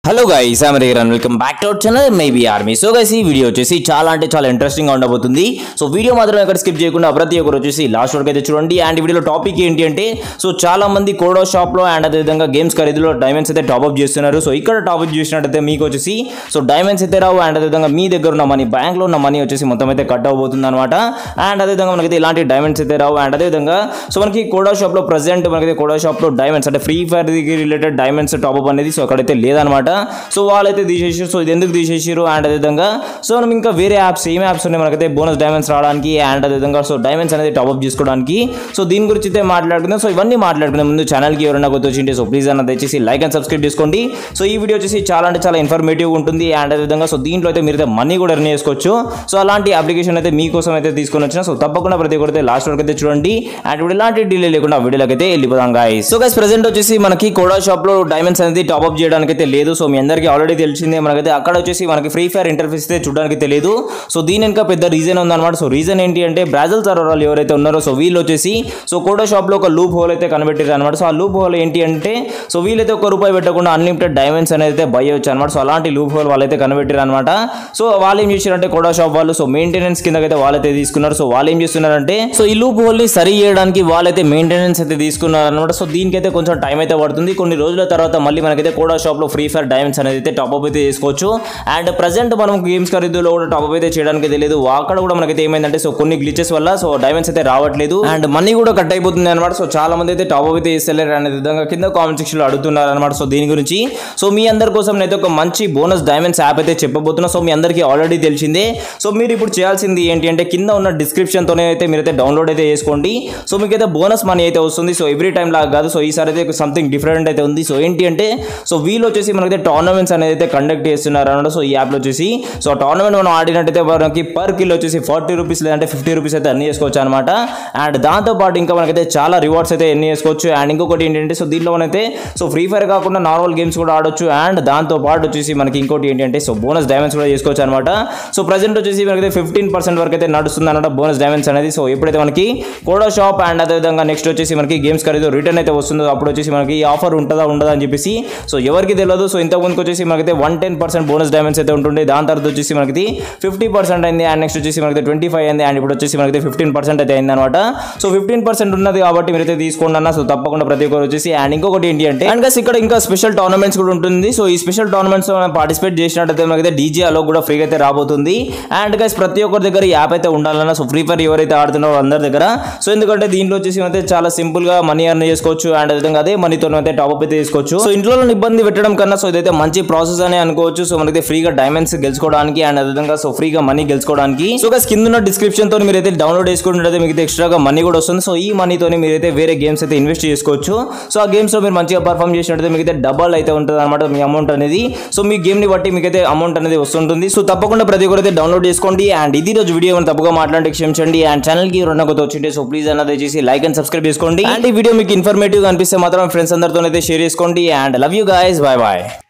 Hello guys I'm రేరన్ welcome back to our channel maybe army. So guys ఈ video వచ్చేసి చాలా అంటే చాలా ఇంట్రెస్టింగ్ గా ఉండబోతుంది. సో వీడియో మాత్రం ఎక్కడ స్కిప్ చేయకుండా ప్రతి ఒక్కరు వచ్చేసి లాస్ట్ వరకు అయితే చూడండి. అండ్ వీడియోలో టాపిక్ ఏంటి అంటే సో చాలా మంది కోడో షాప్ లో అండ్ అదేవిధంగా గేమ్స్ ఖరీదులో డైమండ్స్ అయితే టాప్అప్ చేస్తున్నారు. సో ఇక్కడ టాప్అప్ చేసినట్టయితే మీకు వచ్చేసి సో డైమండ్స్ అయితే రావు. అండ్ అదేవిధంగా మీ దగ్గర ఉన్న మనీ బ్యాంక్ లో ఉన్న మనీ వచ్చేసి మొత్తం అయితే కట్ అవబోతుంది అనమాట. అండ్ అదేవిధంగా మనకైతే ఇలాంటి డైమండ్స్ అయితే రావు. అండ్ అదేవిధంగా సో మనకి కోడో షాప్ లో ప్రెసెంట్ మనకైతే కోడో షాప్ లో డైమండ్స్ అంటే Free Fire related diamonds top up అనేది సో అక్కడైతే లేదనమాట. సో వాళ్ళైతే తీసేసారు. సో ఇది ఎందుకు తీసేసారు అండ్ అదేవిధంగా సో మనం ఇంకా వేరే యాప్స్ ఏం యాప్స్ ఉన్నాయి మనకైతే బోనస్ డైమండ్స్ రావడానికి అండ్ అదేవిధంగా సో డైమండ్స్ అనేది టాప్అప్ చేసుకోవడానికి. సో దీని గురించి అయితే మాట్లాడుకుందాం. సో ఇవన్నీ మాట్లాడుకునే ముందు ఛానల్కి ఎవరైనా కొత్త వచ్చింటే సో ప్లీజ్ అన్న దయచేసి లైక్ అండ్ సబ్స్క్రైబ్ చేసుకోండి. సో ఈ వీడియో వచ్చేసి చాలా అంటే చాలా ఇన్ఫర్మేటివ్ ఉంటుంది. అండ్ అదేవిధంగా సో దీంట్లో అయితే మీరు మనీ కూడా ఎర్న్ చేసుకోవచ్చు. సో అలాంటి అప్లికేషన్ అయితే మీకోసం అయితే తీసుకొని వచ్చిన. సో తప్పకుండా ప్రతి ఒక్కరైతే లాస్ట్ వరకు అయితే చూడండి. అండ్ ఇప్పుడు ఇలాంటి డిలే లేకుండా వీడియోలోకి అయితే వెళ్ళిపోదాం గాయ్స్. సో గైస్ ప్రెసెంట్ వచ్చేసి మనకి కోడా షాప్ లో డైమండ్స్ అనేది టాప్అప్ చేయడానికి అయితే లేదు. సో మీ అందరికీ ఆల్రెడీ తెలిసిందే. మనకైతే అక్కడ వచ్చేసి మనకి ఫ్రీ ఫైర్ ఇంటర్ఫేస్ అయితే చూడడానికి తెలియదు. సో దీని ఇంకా పెద్ద రీజన్ ఉందన్నమాట. సో రీజన్ ఏంటి అంటే బ్రాజిల్ సర్వర్ వాళ్ళు ఎవరైతే ఉన్నారో సో వీళ్ళు వచ్చేసి సో కోడా షాప్ లో ఒక లూప్ హోల్ అయితే కనిపెట్టారు అనమాట. సో ఆ లూప్ హోల్ ఏంటి అంటే సో వీళ్ళైతే ₹1 పెట్టకుండా అన్లిమిటెడ్ డైమండ్స్ అనేది అయితే బై అవ్వచ్చు అనమాట. సో అలాంటి లూప్ హోల్ వాళ్ళైతే కనిపెట్టారు అనమాట. సో వాళ్ళు ఏం చేశారంటే కోడా షాప్ వాళ్ళు సో మెయింటెనెన్స్ కిందకైతే వాళ్ళైతే తీసుకున్నారు. సో వాళ్ళు ఏం చేస్తున్నారంటే సో ఈ లూప్ హోల్ ని సరి చేయడానికి వాళ్ళైతే మెయింటెనెన్స్ అయితే తీసుకున్నారు అనమాట. సో దీనికైతే కొంచెం టైం అయితే పడుతుంది. కొన్ని రోజుల తర్వాత మళ్ళీ మనకైతే కోడా షాప్ లో ఫ్రీ ఫైర్ డైమండ్స్ అనేది అయితే టాప్అప్ అయితే చేసుకోవచ్చు. అండ్ ప్రెసెంట్ మనం గేమ్స్ ఖరీదులో కూడా టాప్అప్ అయితే చేయడానికి తెలియదు. అక్కడ కూడా మనకైతే ఏమైందంటే సో కొన్ని గ్లిచెస్ వల్ల సో డైమండ్స్ అయితే రావట్లేదు అండ్ మనీ కూడా కట్ అయిపోతుంది అనమాట. సో చాలా మంది అయితే టాప్అప్ అయితే చేస్తలేరు అనే విధంగా కింద కామెంట్ సెక్షన్ లో అడుగుతున్నారు అనమాట. సో దీని గురించి సో మీ అందరి కోసం అయితే ఒక మంచి బోనస్ డైమండ్స్ యాప్ అయితే చెప్పబోతున్నా. సో మీ అందరికీ ఆల్రెడీ తెలిసిందే. సో మీరు ఇప్పుడు చేయాల్సింది ఏంటి అంటే కింద ఉన్న డిస్క్రిప్షన్ తోనే అయితే మీరైతే డౌన్లోడ్ అయితే చేసుకోండి. సో మీకైతే బోనస్ మనీ అయితే వస్తుంది. సో ఎవ్రీ టైం లాగా కాదు. సో ఈసారి అయితే సంథింగ్ డిఫరెంట్ అయితే ఉంది. సో ఏంటి అంటే సో వీళ్ళు వచ్చేసి మనకైతే టోర్నమెంట్స్ అనేది అయితే కండక్ట్ చేస్తున్నారు అనమాట. సో ఈ యాప్ లో వచ్చేసి సో టోర్నమెంట్ మనం ఆడినట్టయితే మనకి పర్ కిల్ వచ్చేసి ₹40 లేదంటే ₹50 అయితే ఎర్న్ చేసుకోవచ్చు అనమాట. అండ్ దాంతో పాటు ఇంకా మనకైతే చాలా రివార్డ్స్ అయితే ఎర్న్ చేసుకోవచ్చు. అండ్ ఇంకొకటి ఏంటంటే సో దీంట్లో మనైతే సో ఫ్రీ ఫైర్ కాకుండా నార్మల్ గేమ్స్ కూడా ఆడొచ్చు. అండ్ దాంతో పాటు వచ్చేసి మనకి ఇంకోటి ఏంటంటే సో బోనస్ డైమండ్స్ కూడా చేసుకోవచ్చు అనమాట. సో ప్రెసెంట్ వచ్చేసి మనకైతే 15% వరకు అయితే నడుస్తుంది అనమాట బోనస్ డైమండ్స్ అనేది. సో ఎప్పుడైతే మనకి కోడా షాప్ అండ్ అదేవిధంగా నెక్స్ట్ వచ్చేసి మనకి గేమ్స్ ఖరీదు రిటర్న్ అయితే వస్తుందో అప్పుడు వచ్చేసి మనకి ఈ ఆఫర్ ఉంటుందా ఉండదా అని చెప్పేసి సో ఎవరికి తెలియదు. సో ఇంతకు ముందుకు వచ్చేసి మనకైతే 110% బోనస్ డైమండ్స్ అయితే ఉంటుండే. దాని తర్వాత వచ్చేసి మనకి 50% అయింది. అండ్ నెక్స్ట్ వచ్చేసి మనకి 25 అయింది. అండ్ ఇప్పుడు వచ్చేసి మనకి 15% అయితే అయింది అనమాట. సో 15% ఉన్నది కాబట్టి మీరైతే తీసుకోండి అన్న. సో తప్పకుండా ప్రతి ఒక్కరు వచ్చేసి అండ్ ఇంకొకటి ఏంటి అంటే అండ్ గైస్ ఇక్కడ ఇంకా స్పెషల్ టోర్నమెంట్స్ కూడా ఉంటుంది. సో ఈ స్పెషల్ టోర్నమెంట్స్ మనం పార్టిసిపేట్ చేసినట్టయితే మనకైతే డీజే అలో కూడా ఫ్రీగా అయితే రాబోతుంది. అండ్ గైస్ ప్రతి ఒక్కరి దగ్గర ఈ యాప్ అయితే ఉండాలన్న. సో ఫ్రీ ఫైర్ ఎవరైతే ఆడుతున్నారో అందరి దగ్గర. సో ఎందుకంటే దీంట్లో వచ్చేసి అయితే చాలా సింపుల్ గా మనీ ఎర్న్ చేసుకోవచ్చు. అండ్ అదేవిధంగా అదే మనీతో అయితే టాప్అప్ అయితే చేసుకోవచ్చు. సో ఇంట్లో ఇబ్బంది పెట్టడం కన్నా సో ఇదైతే మంచి ప్రాసెస్ అని అనుకోవచ్చు. సో మనకి ఫ్రీగా డైమండ్స్ గెలుచుకోవడానికి అండ్ అదేవిధంగా సో ఫ్రీగా మనీ గెలుచుకోవడానికి. సో గైస్ కింద ఉన్న డిస్క్రిప్షన్ తో మీరైతే డౌన్లోడ్ చేసుకుంటే మీకు ఎక్స్ట్రాగా మనీ కూడా వస్తుంది. సో ఈ మనీతో మీరైతే వేరే గేమ్స్ అయితే ఇన్వెస్ట్ చేసుకోవచ్చు. సో ఆ గేమ్స్ లో మీరు మంచిగా పర్ఫామ్ చేసినట్లయితే మీకు అయితే డబల్ అయితే ఉంటుంది అనమాట మీ అమౌంట్ అనేది. సో మీ గేమ్ ని బట్టి మీకైతే అమౌంట్ అనేది వస్తుంటుంది. సో తప్పకుండా ప్రతి ఒక్కరైతే డౌన్లోడ్ చేసుకోండి. అండ్ ఇది రోజు వీడియో తప్పుగా మాట్లాడి క్షమించండి. అండ్ ఛానల్ కి రెండు కొత్త వచ్చింటే సో ప్లీజ్ అన్న దయచేసి లైక్ అండ్ సబ్స్క్రైబ్ చేసుకోండి. అండ్ ఈ వీడియో మీకు ఇన్ఫర్మేటివ్ గా అనిపిస్తే మాత్రం ఫ్రెండ్స్ అందరితో అయితే షేర్ చేసుకోండి. And love you guys, bye bye.